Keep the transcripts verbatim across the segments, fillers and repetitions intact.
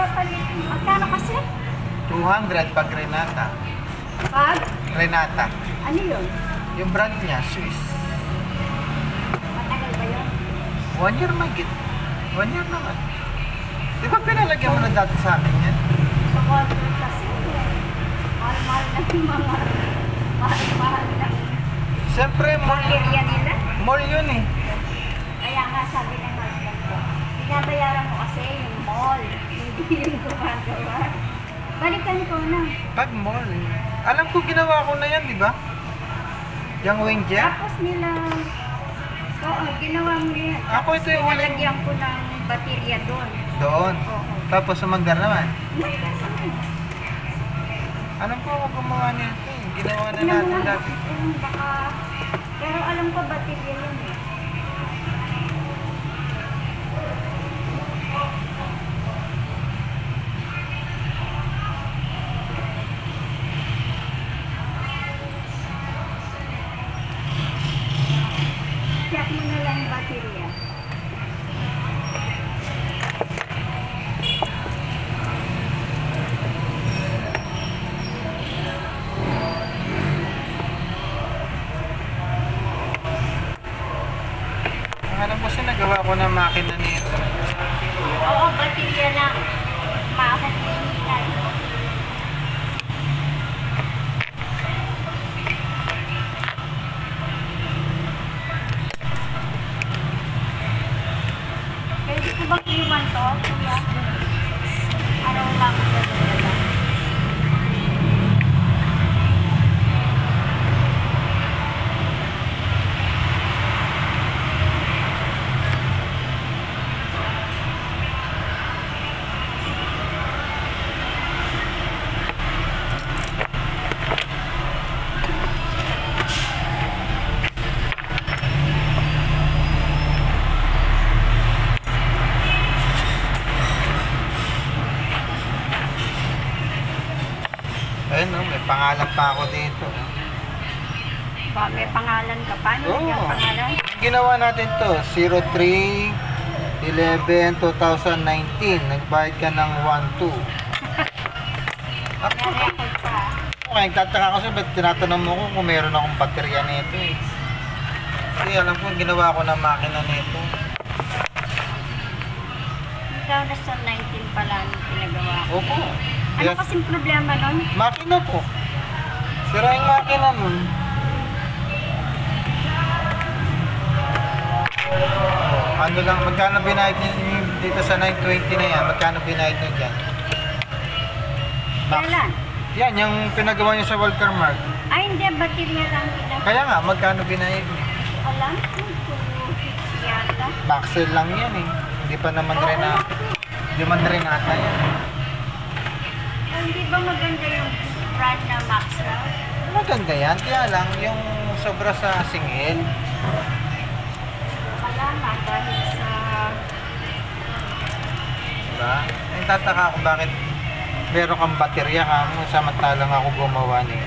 palit. Magkano kasi? two hundred pag Renata. Pag? Renata. Ano yun? Yung brand niya, Swiss. Matagal ba yun? One year magit. One year naman. Di ba pinalagyan mo na dati sa akin yan? Sa water kasi. Mahal-mahal na yung mga... Mahal-mahal na. Siyempre, mall, Area nila. mall yun eh. Kaya nga sabi ng husband ko, binabayaran mo kasi yung mall. Hindi yung gumagawa. Balikan ko na. Pag mall. Alam ko ginawa ko na yan, di ba? Yung wing gear. Tapos nila... Oo, ginawa mo yan. Ako ito yung walang... Nalagyan ko ng baterya doon. Doon. Oo. Tapos sumandar naman. Nalagyan ko na. Alam ko ako gumawa niya ito. Ginawa na Alam mo natin nga, dati. um, baka... Pero alam ko baterya yun eh. Check mo na lang yung baterya. Alam ko kasi nagawa ko ng makina nito. Oo, baterya lang. Maakot mo yung hilay. Pwede ko bang iwan to, kuya? Araw lang ko dala. Ayun, no, may pangalan pa ako dito. Ba, may pangalan ka pa? Ano Oo. yung pangalan? Ginawa natin to, zero three eleven twenty nineteen. Nagbayad ka ng one two. Ako, May record pa. okay, nagtataka kasi ba't tinatanong mo ko kung meron akong baterya nito eh. Kasi alam ko, ginawa ko ng makina nito. two thousand nineteen pala nung pinagawa ko. Opo. Ano Yes. kasing problema nun? Makina po. Sira yung makina nun. Oh, ano lang, magkano binayad niyo dito sa nine twenty na yan? Magkano binayad niyo dyan? Max. Kailan? Yan, yung pinagawa niyo sa Walker Mark. Ay, hindi. Baterya lang pinagawa. Kaya nga, magkano binayad niyo? Alam ko, two fifty yata. Maxel lang yan eh. Hindi pa naman rin na, hindi man rin ata yan. Ay, hindi ba maganda yung brand na Maxwell? Maganda yan, kaya lang yung sobra sa singil. Wala nga dahil sa... Diba? Ay, tataka ako bakit meron kang baterya ka mo samantalang ako gumawa niya.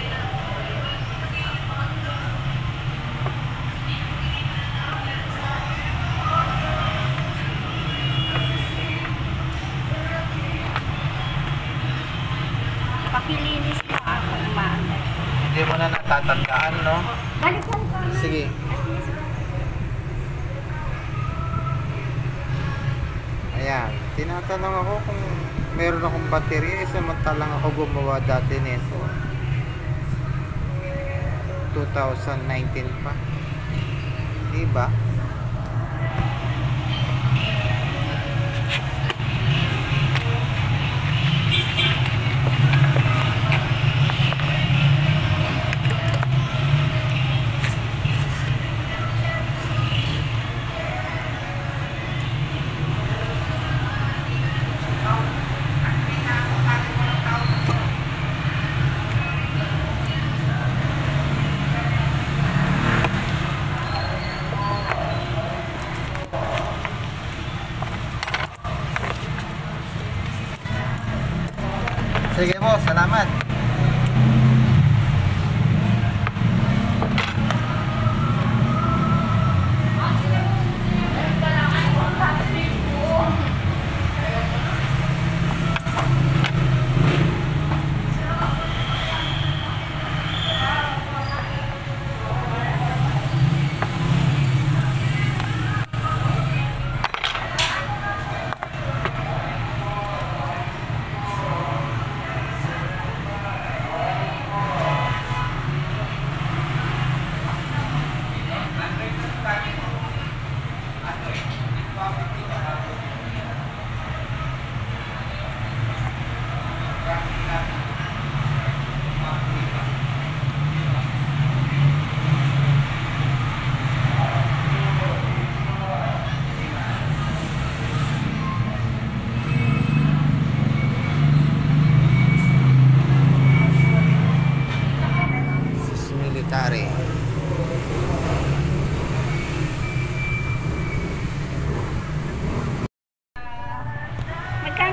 Pakilinis mo ako umaanda. Hindi mo na natatandaan, no? Balikan ko na. Sige. At least, Ayan, tinatanong ako kung meron akong baterya, eh, samantalang ako gumawa dati nito. twenty nineteen pa. Diba? Sige boss, salamat.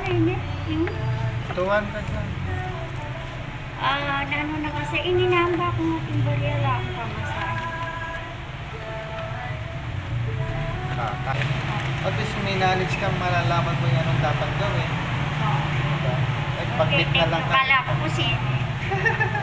init. Yung, two hundred lang. ah, ano na kasi, ininamba ko nga yung barya lang pamasahe. Ah, ah. At least may knowledge kang malalaman mo yung anong dapat gawin. Oo. Diba? Like, pag-meet na lang ka. Kala ko po sino.